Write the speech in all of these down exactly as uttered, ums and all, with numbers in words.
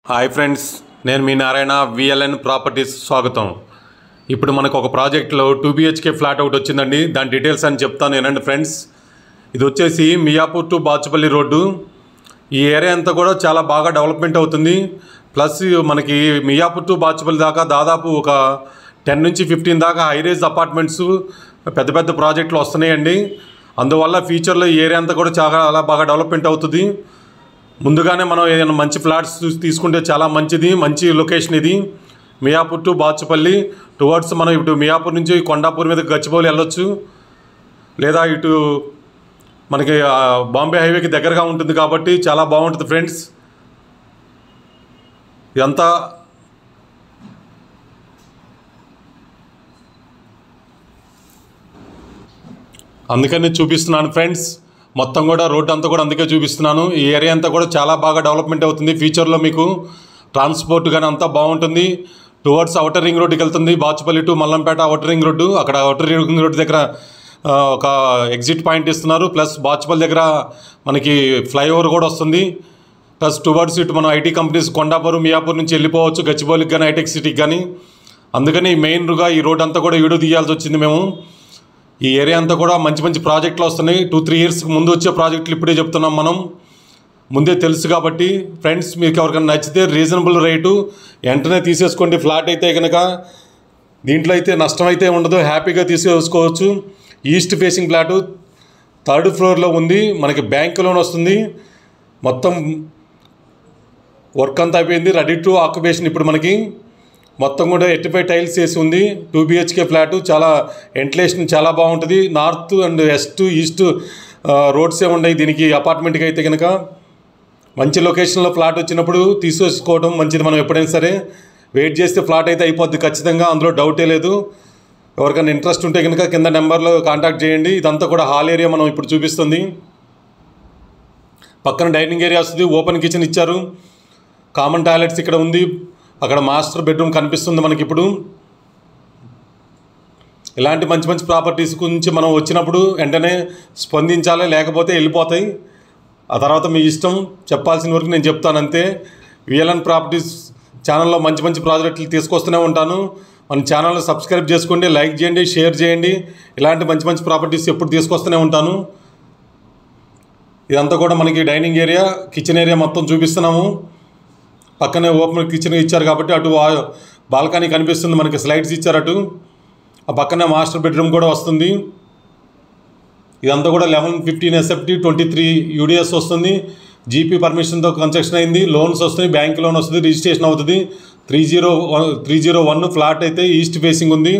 Hi friends, నేను మీ Narayana VLN properties స్వాగతం. ఇప్పుడు మనకు ఒక ప్రాజెక్ట్లో టూ బిహెచ్కే ఫ్లాట్ ఒకటి వచ్చిందండి. దాని డీటెయిల్స్ అని చెప్తాను ఏనండి ఫ్రెండ్స్. ఇది వచ్చేసి మియాపూర్ టు బాచుపల్లి రోడ్డు. ఈ ఏరియా అంతా కూడా చాలా బాగా డెవలప్మెంట్ అవుతుంది. ప్లస్ మనకి మియాపూర్ టు బాచుపల్లి దాకా దాదాపు ఒక టెన్ నుంచి ఫిఫ్టీన్ దాకా హైరేజ్ అపార్ట్మెంట్స్ పెద్ద పెద్ద ప్రాజెక్టులు వస్తున్నాయండి. అందువల్ల ఫ్యూచర్లో ఈ ఏరియా అంతా కూడా చాలా బాగా డెవలప్మెంట్ అవుతుంది. ముందుగానే మనం ఏదైనా మంచి ఫ్లాట్స్ తీసుకుంటే చాలా మంచిది. మంచి లొకేషన్ ఇది. మియాపూర్ టు బాచుపల్లి టువర్డ్స్ మనం ఇటు మియాపూర్ నుంచి కొండాపూర్ మీద గచ్చిబౌలి వెళ్ళొచ్చు, లేదా ఇటు మనకి బాంబే హైవేకి దగ్గరగా ఉంటుంది కాబట్టి చాలా బాగుంటుంది ఫ్రెండ్స్. ఇదంతా అందుకని చూపిస్తున్నాను ఫ్రెండ్స్. మొత్తం కూడా రోడ్డు అంతా కూడా అందుకే చూపిస్తున్నాను. ఈ ఏరియా అంతా కూడా చాలా బాగా డెవలప్మెంట్ అవుతుంది. ఫ్యూచర్లో మీకు ట్రాన్స్పోర్ట్ కానీ అంతా బాగుంటుంది. టువర్డ్స్ అవుటర్ రింగ్ రోడ్డుకి వెళ్తుంది. Bachupally to Mallampet outer ring road. అక్కడ అవుటర్ రింగ్ రోడ్డు దగ్గర ఒక ఎగ్జిట్ పాయింట్ ఇస్తున్నారు. ప్లస్ బాచుపల్లి దగ్గర మనకి ఫ్లైఓవర్ కూడా వస్తుంది. ప్లస్ టువర్డ్స్ ఇటు మనం ఐటీ కంపెనీస్ కొండాపూర్ మియాపూర్ నుంచి వెళ్ళిపోవచ్చు గచ్చిబౌలికి కానీ హైటెక్ సిటీకి కానీ. అందుకని మెయిన్గా ఈ రోడ్ అంతా కూడా వీడియో తీయాల్సి వచ్చింది మేము. ఈ ఏరియా అంతా కూడా మంచి మంచి ప్రాజెక్టులు వస్తున్నాయి. టూ త్రీ ఇయర్స్ ముందు వచ్చే ప్రాజెక్టులు ఇప్పుడే చెప్తున్నాం మనం, ముందే తెలుసు కాబట్టి. ఫ్రెండ్స్, మీకు ఎవరికైనా నచ్చితే రీజనబుల్ రేటు వెంటనే తీసేసుకోండి. ఫ్లాట్ అయితే కనుక దీంట్లో అయితే నష్టం అయితే ఉండదు, హ్యాపీగా తీసేసుకోవచ్చు. ఈస్ట్ ఫేసింగ్ ఫ్లాటు థర్డ్ ఫ్లోర్లో ఉంది. మనకి బ్యాంక్ లోన్ వస్తుంది. మొత్తం వర్క్ అంతా అయిపోయింది, రెడీ టు ఆక్యుపేషన్. ఇప్పుడు మనకి మొత్తం కూడా ఎయిటీ ఫైవ్ టైల్స్ వేసి ఉంది. టూ బిహెచ్కే ఫ్లాటు చాలా వెంటిలేషన్ చాలా బాగుంటుంది. నార్త్ అండ్ వెస్ట్ ఈస్ట్ రోడ్సే ఉన్నాయి దీనికి. అపార్ట్మెంట్కి అయితే కనుక మంచి లొకేషన్లో ఫ్లాట్ వచ్చినప్పుడు తీసేసుకోవడం మంచిది. మనం ఎప్పుడైనా సరే వెయిట్ చేస్తే ఫ్లాట్ అయితే అయిపోద్ది ఖచ్చితంగా, అందులో డౌటే లేదు. ఎవరికైనా ఇంట్రెస్ట్ ఉంటే కనుక కింద నెంబర్లో కాంటాక్ట్ చేయండి. ఇదంతా కూడా హాల్ ఏరియా మనం ఇప్పుడు చూపిస్తుంది. పక్కన డైనింగ్ ఏరియా వస్తుంది. ఓపెన్ కిచెన్ ఇచ్చారు. కామన్ టాయిలెట్స్ ఇక్కడ ఉంది. అక్కడ మాస్టర్ బెడ్రూమ్ కనిపిస్తుంది మనకి. ఇప్పుడు ఇలాంటి మంచి మంచి ప్రాపర్టీస్ గురించి మనం వచ్చినప్పుడు వెంటనే స్పందించాలి, లేకపోతే వెళ్ళిపోతాయి. ఆ తర్వాత మీ ఇష్టం. చెప్పాల్సిన వరకు నేను చెప్తాను అంతే. విఎల్ఎన్ ప్రాపర్టీస్ ఛానల్లో మంచి మంచి ప్రాజెక్టులు తీసుకొస్తూనే ఉంటాను. మన ఛానల్ని సబ్స్క్రైబ్ చేసుకోండి, లైక్ చేయండి, షేర్ చేయండి. ఇలాంటి మంచి మంచి ప్రాపర్టీస్ ఎప్పుడు తీసుకొస్తూనే ఉంటాను. ఇదంతా కూడా మనకి డైనింగ్ ఏరియా, కిచెన్ ఏరియా మొత్తం చూపిస్తున్నాము. పక్కనే ఓపెన్ కిచెన్ ఇచ్చారు కాబట్టి అటు బాల్కనీ కనిపిస్తుంది మనకి. స్లైడ్స్ ఇచ్చారు అటు. ఆ పక్కనే మాస్టర్ బెడ్రూమ్ కూడా వస్తుంది. ఇదంతా కూడా eleven fifteen SFT twenty three UDS వస్తుంది. జీపీ పర్మిషన్తో కన్స్ట్రక్షన్ అయింది. లోన్స్ వస్తాయి, బ్యాంక్ లోన్ వస్తుంది, రిజిస్ట్రేషన్ అవుతుంది. Three zero three zero one flat అయితే ఈస్ట్ ఫేసింగ్ ఉంది.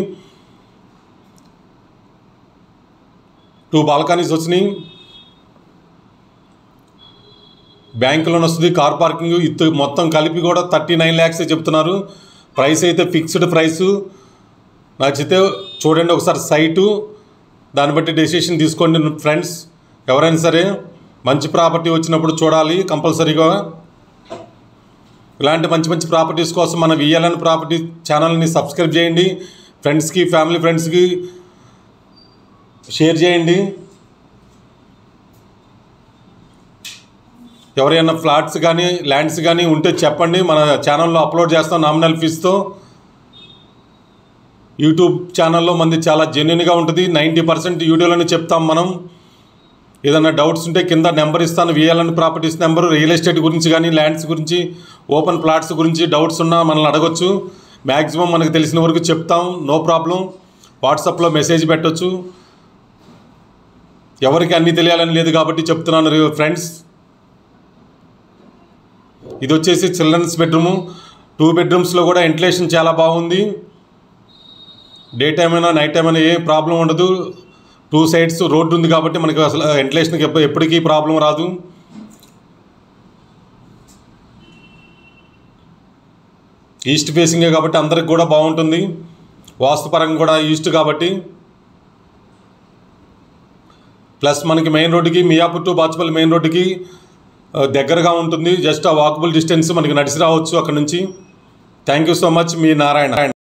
టూ బాల్కనీస్ వచ్చినాయి. బ్యాంక్ లోన్ వస్తుంది, కార్ పార్కింగ్ ఇది మొత్తం కలిపి కూడా థర్టీ నైన్ ల్యాక్సే చెప్తున్నారు. ప్రైస్ అయితే ఫిక్స్డ్ ప్రైసు. నచ్చితే చూడండి ఒకసారి సైటు, దాన్ని బట్టి డెసిషన్ తీసుకోండి ఫ్రెండ్స్. ఎవరైనా సరే మంచి ప్రాపర్టీ వచ్చినప్పుడు చూడాలి కంపల్సరీగా. ఇలాంటి మంచి మంచి ప్రాపర్టీస్ కోసం మన విఎల్ఎన్ ప్రాపర్టీ ఛానల్ని సబ్స్క్రైబ్ చేయండి. ఫ్రెండ్స్కి, ఫ్యామిలీ ఫ్రెండ్స్కి షేర్ చేయండి. ఎవరైనా ఫ్లాట్స్ కానీ ల్యాండ్స్ కానీ ఉంటే చెప్పండి, మన ఛానల్లో అప్లోడ్ చేస్తాం నామినల్ ఫీజుతో. యూట్యూబ్ ఛానల్లో మంది చాలా జెన్యున్గా ఉంటుంది. నైంటీ పర్సెంట్ వీడియోలోనే చెప్తాం మనం. ఏదైనా డౌట్స్ ఉంటే కింద నెంబర్ ఇస్తాను, VLN properties number. Real estate గురించి కానీ ల్యాండ్స్ గురించి, ఓపెన్ ప్లాట్స్ గురించి డౌట్స్ ఉన్నా మనల్ని అడగొచ్చు. మ్యాక్సిమం మనకు తెలిసిన వరకు చెప్తాం, నో ప్రాబ్లం. వాట్సాప్లో మెసేజ్ పెట్టవచ్చు. ఎవరికి అన్నీ తెలియాలని లేదు కాబట్టి చెప్తున్నాను ఫ్రెండ్స్. ఇది వచ్చేసి చిల్డ్రన్స్ బెడ్రూము. టూ బెడ్రూమ్స్లో కూడా వెంటిలేషన్ చాలా బాగుంది. డే టైం అయినా నైట్ టైం అయినా ఏ ప్రాబ్లం ఉండదు. టూ సైడ్స్ రోడ్డు ఉంది కాబట్టి మనకి అసలు వెంటిలేషన్కి ఎప్పటికీ ప్రాబ్లం రాదు. ఈస్ట్ ఫేసింగే కాబట్టి అందరికి కూడా బాగుంటుంది. వాస్తుపరంగా కూడా ఈస్ట్ కాబట్టి. ప్లస్ మనకి మెయిన్ రోడ్డుకి, మియాపూర్ టు బాచుపల్లి మెయిన్ రోడ్డుకి దగ్గరగా ఉంటుంది. జస్ట్ ఆ వాకబుల్ డిస్టెన్స్, మనకి నడిచి రావచ్చు అక్కడ నుంచి. థ్యాంక్ యూ సో మచ్, మీ నారాయణ.